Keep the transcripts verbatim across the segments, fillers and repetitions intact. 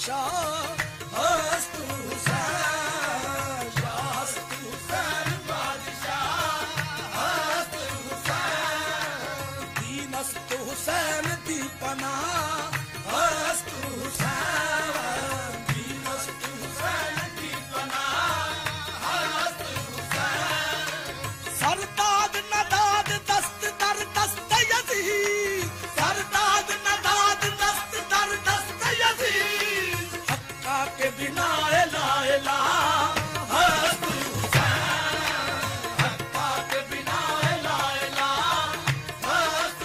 بادشاہ ہست حسین شاست حسین بادشاہ ہست حسین دینست حسین دی پناہ ہست حسین دینست حسین دی پناہ ہست حسین سرداد نداد دست در دست یزید سرداد نداد دست در دست یزید حقا کے بنا لا الہ ہست حسین حقا کے بنا لا الہ ہست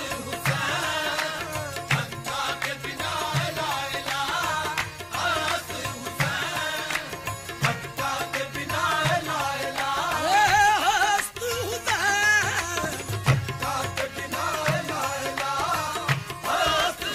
حسین حقا کے بنا لا الہ ہست حسین حقا کے بنا لا الہ ہست حسین حقا کے بنا لا الہ ہست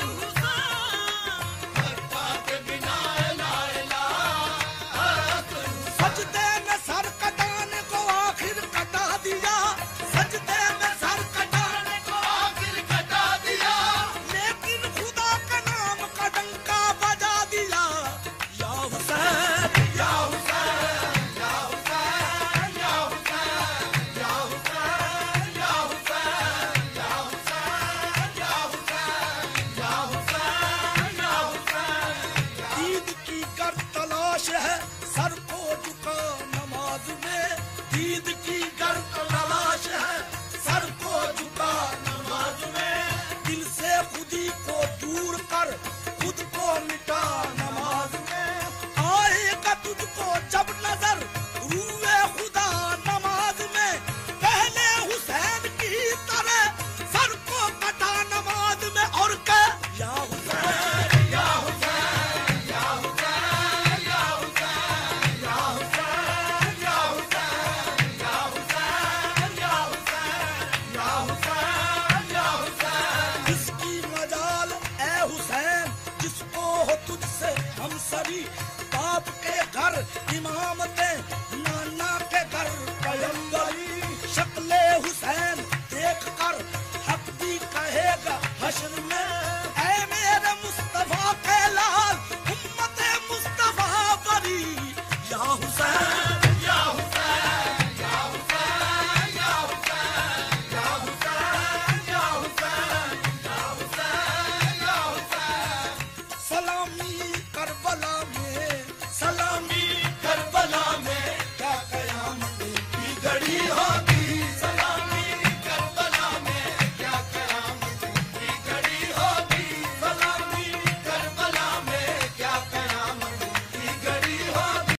حسین حقا کے بنا لا الہ ہست حسین سجدے میں سر کٹانے کو آخر کٹا دیا سجدے میں سر کٹانے کو آخر کٹا دیا لیکن خدا کا نام کا ڈنکا بجا دیا یا حسین یا حسین یا حسین یا حسین یا حسین یا حسین یا حسین یا حسین یا حسین یا حسین دید کی گر تلاش ہے سر کو جھکا نماز میں دید کی گر تلاش ہے سر کو جھکا نماز میں دل سے خودی کو دور کر خود کو مٹا نماز میں آئے گا تجھ کو جب نظر روئے خدا نماز میں پہلے حسین کی طرح سر کو کٹا نماز میں اور کہ یا حسین یا حسین یا حسین یا حسین یا حسین یا حسین یا حسین یا حسین یا حسین یا حسین جس کی مجال اے حسین جس کو ہو تجھ سے ہم سری باپ کے گھر امامتیں نانا کے گھر پیمبری شکل حسین دیکھ کر حق بھی کہے گا حشر میں اے میرے مصطفیٰ کے لال امت مصطفیٰ بری یا حسین یا حسین یا حسین یا حسین یا حسین یا حسین یا حسین یا حسین سلامی کربلا میں سلامی کربلا میں کیا قیامت کی گھڑی ہو